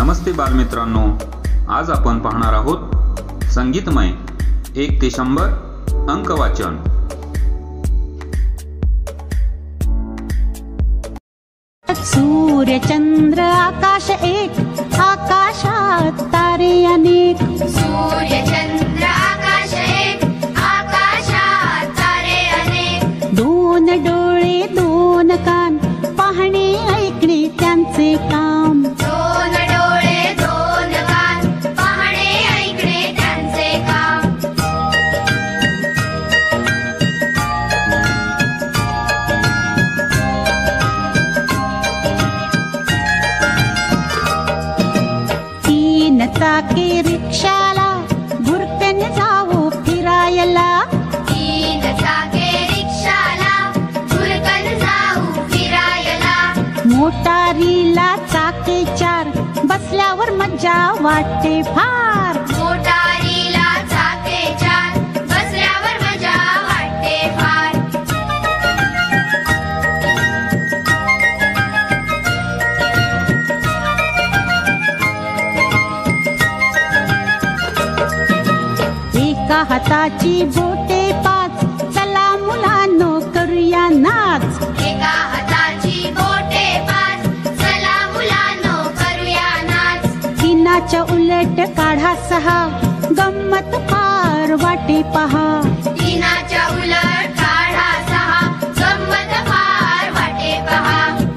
नमस्ते बालमित्रांनो, आज आपण पाहणार आहोत संगीतमय 1 ते 100 अंक वाचन। सूर्य चंद्र आकाश एक, आकाशात तारे अनेक। सूर्य चंद्र आकाश एक, आकाशात तारे अनेक। दोन डोळे दोन कान, पाहणे ऐकणे त्यांचे काम। दोन डोळे दोन कान, पाहणे ऐकणे त्यांचे काम। तीन चाकी रिक्षाला, भुरकन जाऊ फिरायला। तीन चाके रिक्षाला, भुरकन जाऊ फिरायला। मोटारीला चाके चार, बसल्यावर मजा वाटते फार। मोटारीला चाके चार, बसल्यावर मजा वाटते फार। एका हाताची बोटे पाच, चला मुलांनो करूया नाच। एका हाताची बोटे पाच, चला मुलांनो करूया नाच। तीनाच्या उलट काढा सहा, गंमत फार वाटे पहा। तीनाच्या उलट काढा सहा, गंमत फार वाटे पहा।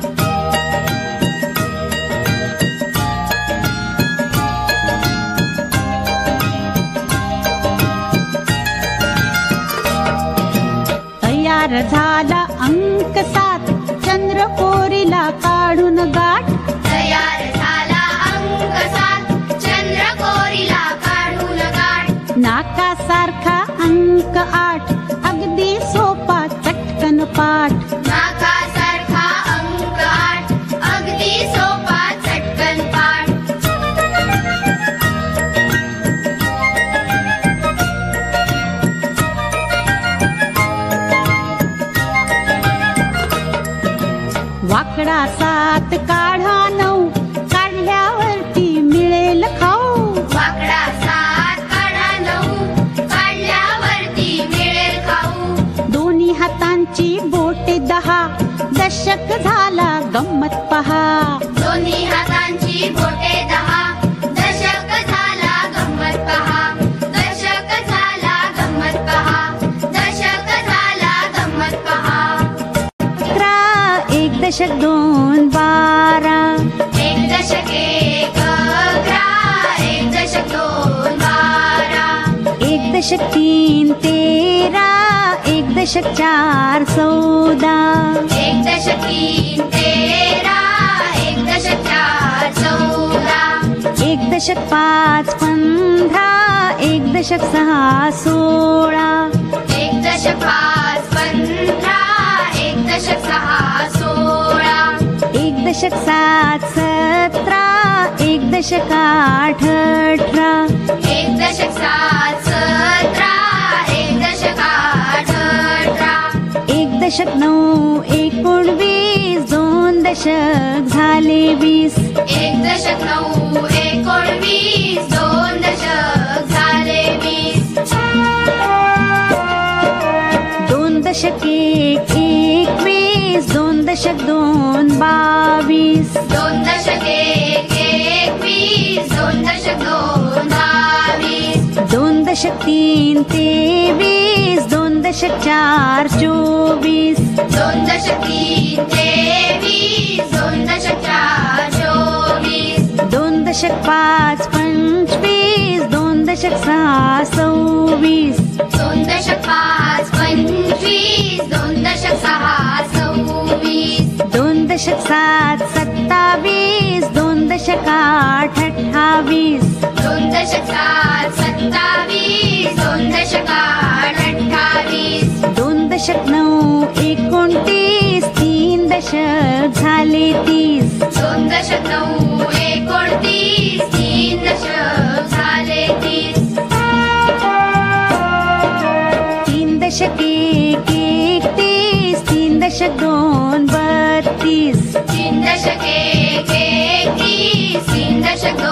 तयार झाला अंक 7, चंद्रकोरीला काढून गाठ। तयार झाला अंक 7, चंद्रकोरीला काढून गाठ। नाकासारखा अंक 8, अगदी सोपा चटकन पाठ। नाकासारखा अंक 8, अगदी सोपा चटकन पाठ। वाकडा 7 काढा 9, काढल्यावरती मिळेल खाऊ। वाकडा 7 काढा 9, काढल्यावरती मिळेल खाऊ। दोन्ही हातांची बोटे 10, दशक झाला गंमत पहा। दोन्ही हातांची बोटे 10, दशक झाला गंमत पहा। दशक झाला गंमत पहा। दशक झाला गंमत पहा। 1 दशक 2 12, 1 दशक 1 11, 1 दशक 2 12, 1 दशक 3 13, 1 दशक 4 14, 1 दशक 3 13, 1 दशक 4 14, 1 दशक 5 15, 1 दशक 6 16, 1 दशक 5 15, 1 दशक 6 16, 1 दशक 7 17, 1 दशक 8 18, 1 दशक 7 17, 1 दशक 8 18, 1 दशक 9 19, 2 दशक झाले 20। 1 दशक 9 19, 2 दशक झाले 20। 2 दशक 1 21, 2 दशक 2 22, 2 दशक 1 21, 2 दशक 2 22, 2 दशक 3 23, 2 दशक 4 24, 2 दशक 3 23, 2 दशक 4 24, 2 दशक 5 25, 2 दशक 6 26, 2 दशक 5 25, 2 दशक 6 26, 2 दशक 7 27, 2 दशक 8 28, 2 दशक 7 27, 2 दशक 8 28, 2 दशक 9 29, 3 दशक झाले 30, 2 दशक 9 29, 3 दशक झाले 30, 3 दशक 1 31, 3 दशक 2 32, 3 दशक 1 31, 3 दशक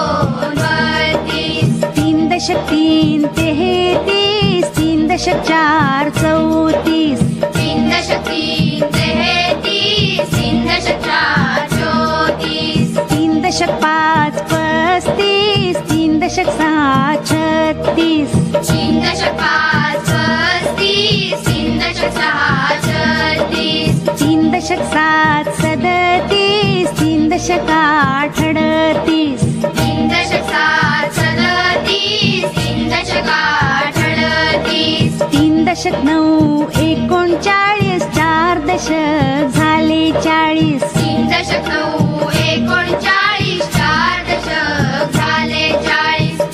दशक 3 33, 3 दशक 4 34, 3 दशक 3 33, 3 दशक 4 34, 3 दशक 5 35, 3 दशक 6 36, 3 दशक 5 35, 3 दशक 6 36, 3 दशक 7 37, 3 दशक 8 38, 3 दशक 7 37, 3 दशक 8 38, 3 दशक 9 39, 4 दशक झाले 40, 3 दशक 9 39, 4 दशक झाले 40,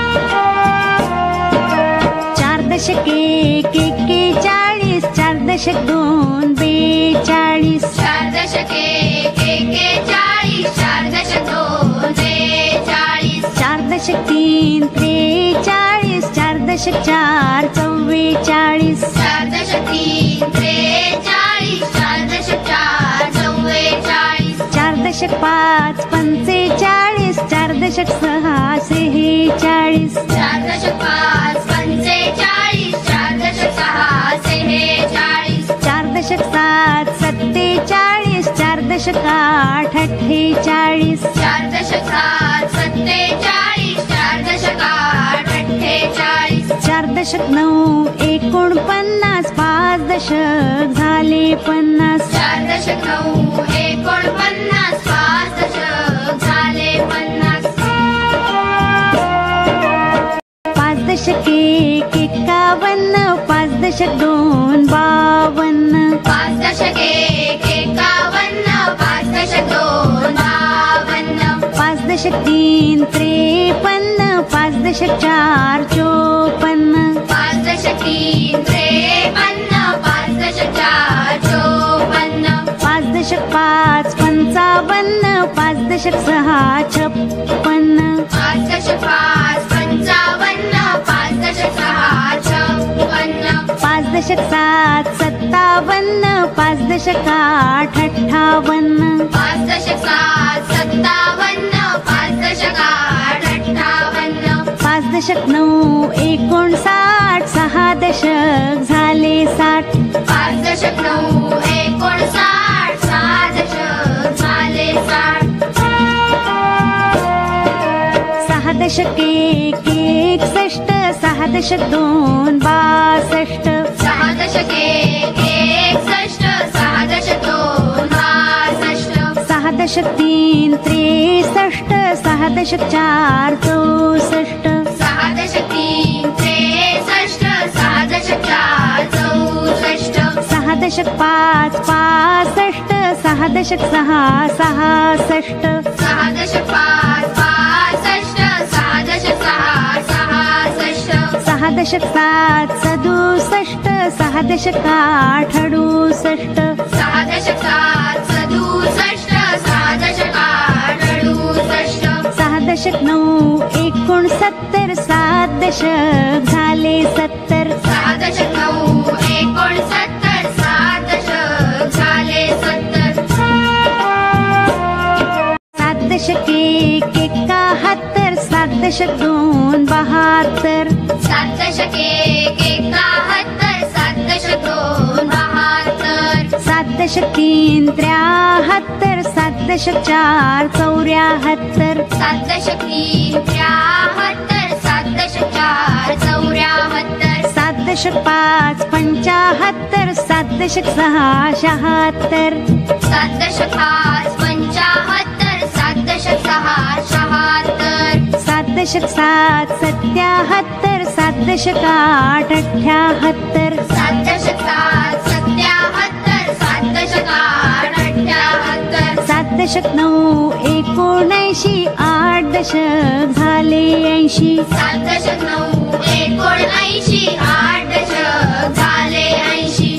4 दशक 1 41, 4 दशक 2 42, 4 दशक 1 41, 4 दशक 2 43, 4 दशक 3 43, 4 दशक 4 44, 4 दशक 3 43, 4 दशक 4 44, 4 दशक 5 45, 4 दशक 6 46, 4 दशक 5 45, 4 दशक 6 46, 4 दशक 7 47, 4 दशक 8 48, 4 दशक 7 47, 4 दशक 8 48, 4 दशक 9 49, 5 दशक झाले 50, 4 दशक 9 49, 5 दशक झाले 50, 5 दशक 1 51, 5 दशक 2 52, 5 दशक 1 51, 5 दशक 2 52, 5 दशक 3 53, 5 दशक 4 54, 5 दशक 3 53, 5 दशक 4 54, 5 दशक 5 55, 5 दशक 6 56, 5 दशक 5 55, 5 दशक 6 56, 5 दशक 7 57, 5 दशक 8 58, 5 दशक 7 57, 5 दशक 8 58, 5 दशक 9 59, 6 दशक झाले 60, 5 दशक 9 59, 6 दशक झाले 60, 6 दशक 1 61, 6 दशक 2 62, 6 दशक 1 61, 6 दशक 2 62, 6 दशक 3 63, 6 दशक 4 64, 6 दशक 3 63, 6 दशक 4 64, 6 दशक 5 65, 6 दशक 6 66, 6 दशक 5 65, 6 दशक 6 66, 6 दशक 7 67, 6 दशक 8 68, 6 दशक 7 67, 6 दशक 8 68, 6 दशक 9 69, 7 दशक झाले 70, 6 दशक 9 69, 7 दशक झाले 70, 7 दशक 1 71, 7 दशक 2 72, 7 दशक 1 71, 7 दशक 2 72, 7 दशक 3 73, 7 दशक 4 74, 7 दशक 3 73, 7 दशक 4 74, 7 दशक 5 75, 7 दशक 6 76, 7 दशक 5 75, 7 दशक 6 76, 7 दशक 7 77, 7 दशक 8 78, 7 दशक 7 77, 7 दशक 8 78, 7 दशक 9 79, 8 दशक झाले 80, 7 दशक 9 79, 8 दशक झाले 80,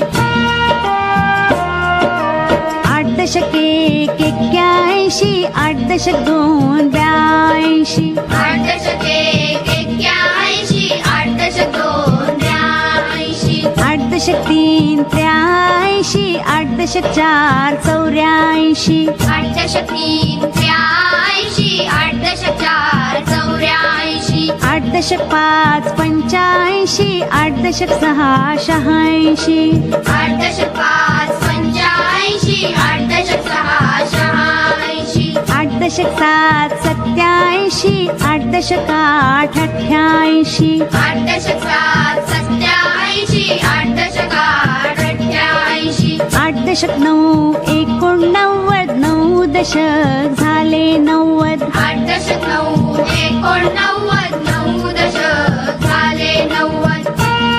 8 दशक 1 81, 8 दशक 2 82, 8 दशक 1 81, 8 दशक 2 82, 8 दशक 3 83, 8 दशक 4 84, 8 दशक 3 83, 8 दशक 4 84, आठ दशक 5 85, आठ दशक 6 86, आठ दशक 5 85, आठ दशक 6 86, आठ दशक 7 87, आठ दशक 8 88, आठ दशक 7 87, आठ दशक 8 88, आठ दशक 9 89, 9 दशक झाले 90, आठ दशक 9 89, 9 दशक झाले 90,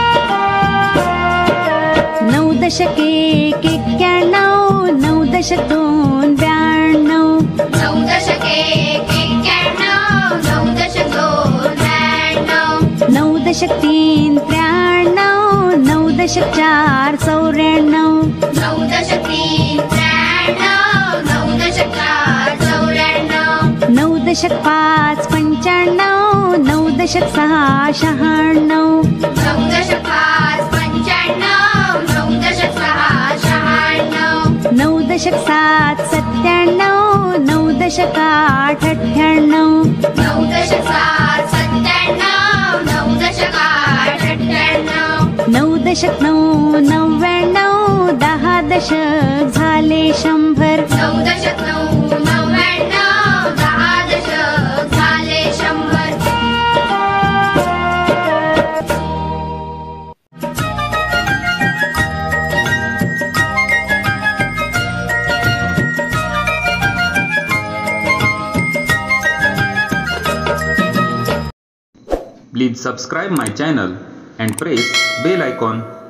9 दशक 1 91, 9 दशक 2 92, 9 दशक 1 91, 9 दशक 2 92, 9 दशक 3 93, 9 दशक 4 94, 9 दशक 3 93, 9 दशक 4 94, 9 दशक 5 95, 9 दशक 6 96, 9 दशक 5 95, 9 दशक 6 96, 9 दशक 7 97, 9 दशक 8 98, 9 दशक 7 97, 9 दशक 8 98, 9 दशक 9 99, 10 दशक झाले 100, 9 दशक 9 99, 10 दशक झाले 100. Please subscribe my channel and press bell icon